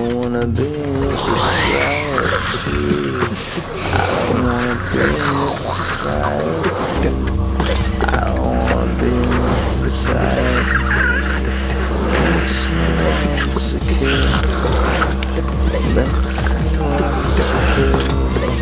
don't wanna be in this society. I don't wanna be in this society. I don't wanna be in this society. Makes me insecure. Makes me insecure.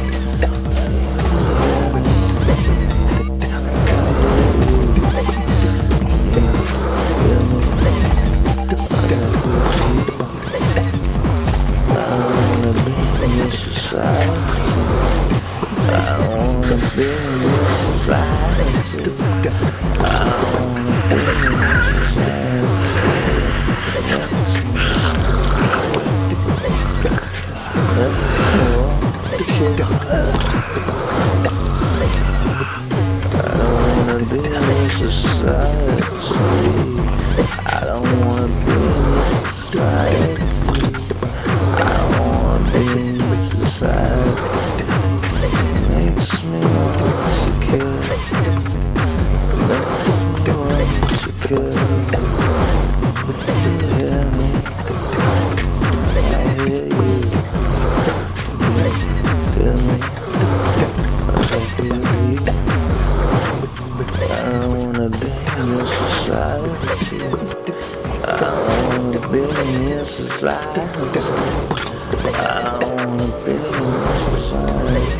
I don't wanna be in this society. I don't wanna be in this society. I don't wanna be in this society. I don't wanna be in this society. Makes me insecure. Makes me insecure. You hear me? I hear you. Feel me? I feel you. I don't wanna be in this society. I don't wanna be in this society. I don't wanna be in this society.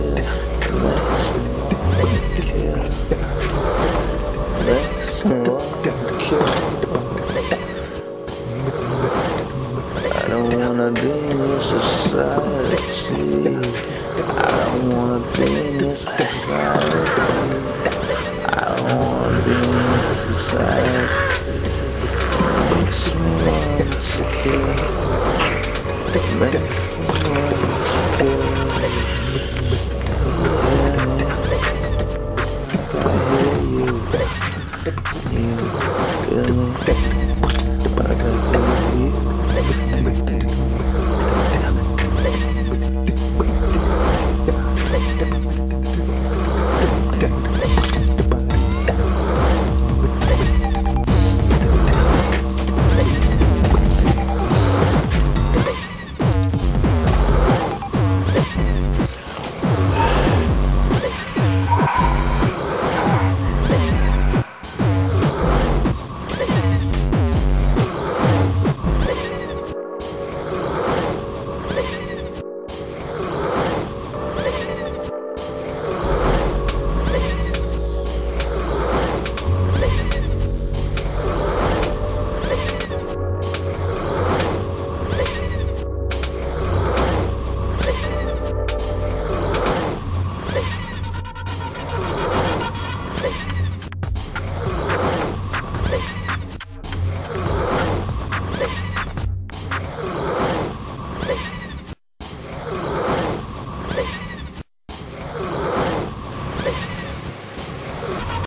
I don't wanna be in this society. I don't wanna be in this society. I don't wanna be in this society. Makes me insecure. Makes me insecure. I hear you. You feel me?